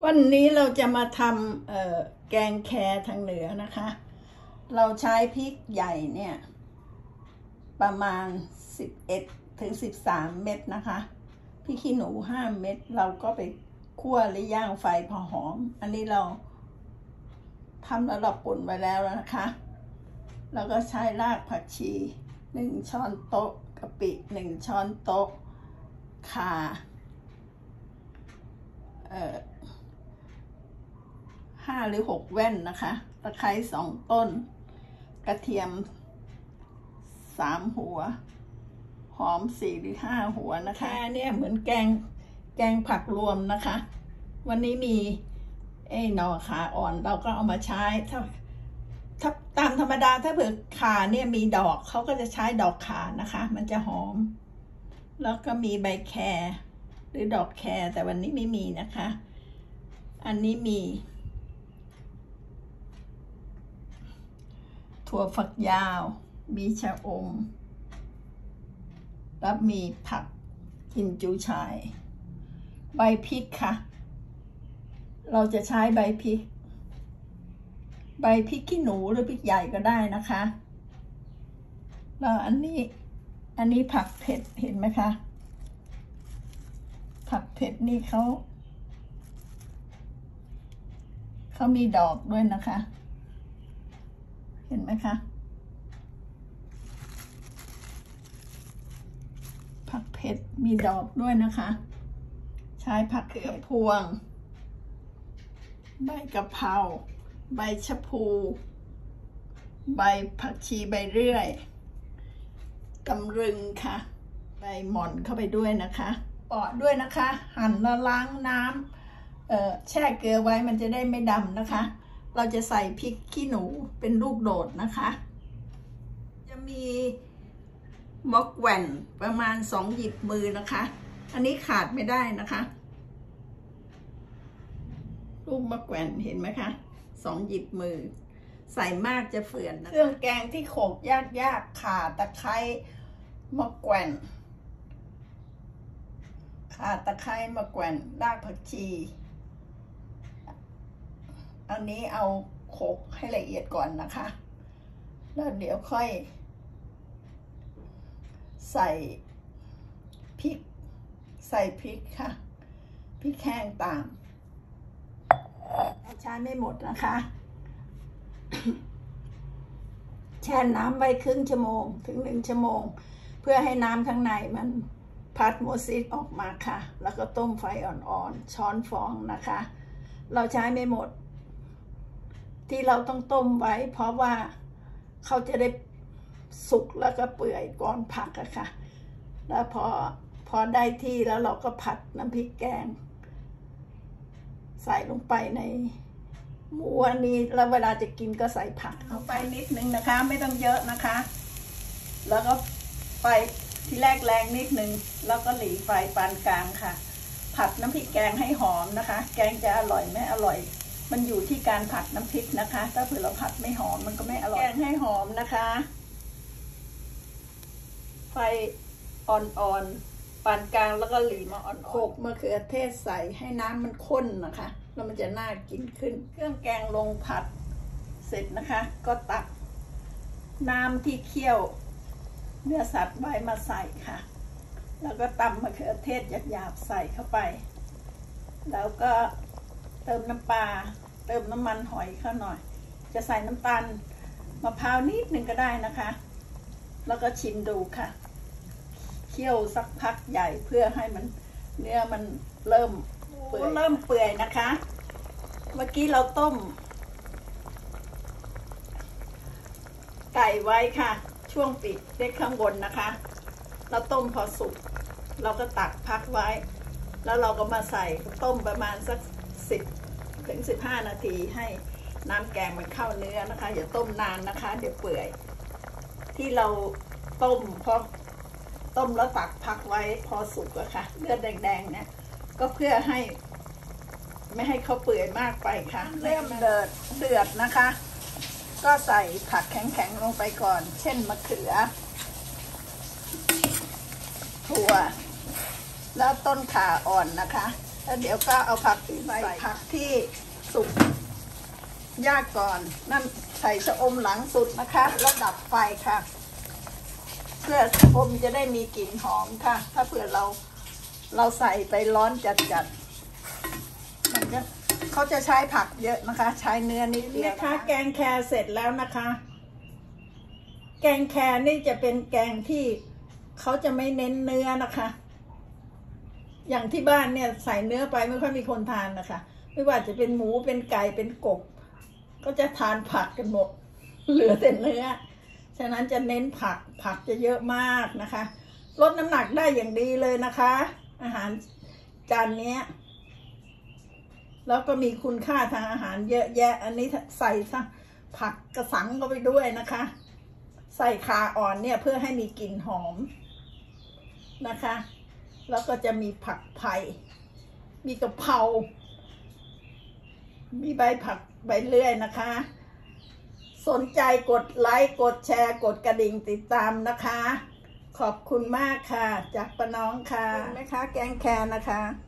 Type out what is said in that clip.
วันนี้เราจะมาทำแกงแคทางเหนือนะคะเราใช้พริกใหญ่เนี่ยประมาณ11 ถึง 13 เม็ดนะคะพริกขี้หนู5 เม็ดเราก็ไปคั่วหรือย่างไฟพอหอมอันนี้เราทำแล้วเราป่นไว้แล้วนะคะแล้วก็ใช้รากผักชี1 ช้อนโต๊ะกะปิ1 ช้อนโต๊ะข่า5 หรือ 6 แว่นนะคะตะไคร้2 ต้นกระเทียม3 หัวหอม4 หรือ 5 หัวนะคะเนี่ยเหมือนแกงผักรวมนะคะวันนี้มีหน่อขาอ่อนเราก็เอามาใช้ถ้าตามธรรมดาถ้าเผื่อขาเนี่ยมีดอกเขาก็จะใช้ดอกขานะคะมันจะหอมแล้วก็มีใบแครหรือดอกแครแต่วันนี้ไม่มีนะคะอันนี้มีถั่วฝักยาวมีชะอมแล้วมีผักกินจูชายใบพริกค่ะเราจะใช้ใบพริกขี้หนูหรือพริกใหญ่ก็ได้นะคะแล้วอันนี้ผักเผ็ดเห็นไหมคะผักเผ็ดนี่เขามีดอกด้วยนะคะเห็นไหมคะผักเผ็ดมีดอกด้วยนะคะใช้ผักเขือพวงใบกะเพราใบชะพูใบผักชีใบเรื่อยตำลึงค่ะใบหม่อนเข้าไปด้วยนะคะปอดด้วยนะคะหั่นแล้วล้างน้ำแช่เกลือไว้มันจะได้ไม่ดำนะคะเราจะใส่พริกขี้หนูเป็นลูกโดดนะคะจะมีมะแขวนประมาณ2 หยิบมือนะคะอันนี้ขาดไม่ได้นะคะลูกมะแขวนเห็นไหมคะ2 หยิบมือใส่มากจะเฝื่อนนะเครื่องแกงที่โขลกยากข่าตะไคร้มะแขวนข่าตะไคร้มะแขวนรากผักชีอันนี้เอาโขลกให้ละเอียดก่อนนะคะแล้วเดี๋ยวค่อยใส่พริกค่ะพริกแห้งตามใช้ไม่หมดนะคะแช่น้ำไว้ครึ่งชั่วโมงถึง1 ชั่วโมงเพื่อให้น้ำข้างในมันพัดโมซิสออกมาค่ะแล้วก็ต้มไฟอ่อนๆช้อนฟองนะคะเราใช้ไม่หมดที่เราต้องต้มไว้เพราะว่าเขาจะได้สุกแล้วก็เปื่อยก่อนผักอะค่ะแล้วพอได้ที่แล้วเราก็ผัดน้ำพริกแกงใส่ลงไปในหมูอันนี้แล้วเวลาจะกินก็ใส่ผักเอาไปนิดนึงนะคะไม่ต้องเยอะนะคะแล้วก็ไฟที่แรกแรงนิดนึงแล้วก็หลีไฟปานกลางค่ะผัดน้ำพริกแกงให้หอมนะคะแกงจะอร่อยไม่อร่อยมันอยู่ที่การผัดน้ำพริกนะคะถ้าเผื่อเราผัดไม่หอมมันก็ไม่อร่อยแกงให้หอมนะคะไฟอ่อนๆปานกลางแล้วก็หลีมาอ่อนๆโขลกมะเขือเทศใส่ให้น้ำมันข้นนะคะแล้วมันจะน่ากินขึ้นเครื่องแกงลงผัดเสร็จนะคะก็ตักน้ำที่เคี่ยวเนื้อสัตว์ไว้มาใส่ค่ะแล้วก็ตำมะเขือเทศหยาบๆใส่เข้าไปแล้วก็เติมน้ำปลาเติมน้ำมันหอยเข้าหน่อยจะใส่น้ำตาลมะพร้าวนิดนึงก็ได้นะคะแล้วก็ชิมดูค่ะเคี่ยวสักพักใหญ่เพื่อให้มันเนื้อมันเริ่มเปื่อยนะคะเมื่อกี้เราต้มไก่ไว้ค่ะช่วงปิดเล็กข้างบนนะคะเราต้มพอสุกเราก็ตักพักไว้แล้วเราก็มาใส่ต้มประมาณสัก10 ถึง 15 นาทีให้น้ำแกงมันเข้าเนื้อนะคะอย่าต้มนานนะคะเดี๋ยวเปื่อยที่เราต้มพอต้มแล้วตักพักไว้พอสุกอะค่ะเลือดแดงๆเนี่ยก็เพื่อให้ไม่ให้เขาเปื่อยมากไปค่ะเริ่มเดือดนะคะก็ใส่ผักแข็งๆลงไปก่อนเช่นมะเขือถั่วแล้วต้นข่าอ่อนนะคะแล้วเดี๋ยวก็เอาผักใส่ผักที่สุกย่างก่อนนั่นใส่ชะอมหลังสุดนะคะแล้วดับไฟค่ะ เพื่อชะอมจะได้มีกลิ่นหอมค่ะถ้าเผื่อเราใส่ไปร้อนจัดมันก็เขาจะใช้ผักเยอะนะคะ ใช้เนื้อนิดเดียวนะคะแกงแคเสร็จแล้วนะคะ แกงแคนี่จะเป็นแกงที่เขาจะไม่เน้นเนื้อนะคะ อย่างที่บ้านเนี่ยใส่เนื้อไปไม่ค่อยมีคนทานนะคะไม่ว่าจะเป็นหมูเป็นไก่เป็นกบก็จะทานผักกันหมดเหลือแต่เนื้อฉะนั้นจะเน้นผักจะเยอะมากนะคะลดน้ำหนักได้อย่างดีเลยนะคะ อาหารจานนี้แล้วก็มีคุณค่าทางอาหารเยอะแยะอันนี้ใส่ผักกระสังเข้าไปด้วยนะคะใส่ข่าอ่อนเนี่ยเพื่อให้มีกลิ่นหอมนะคะแล้วก็จะมีผักไผ่มีกะเพรามีใบผักใบเลื่อยนะคะสนใจกดไลค์กดแชร์กดกระดิ่งติดตามนะคะขอบคุณมากค่ะจากป้าน้องค่ะไหมคะแกงแคนะคะ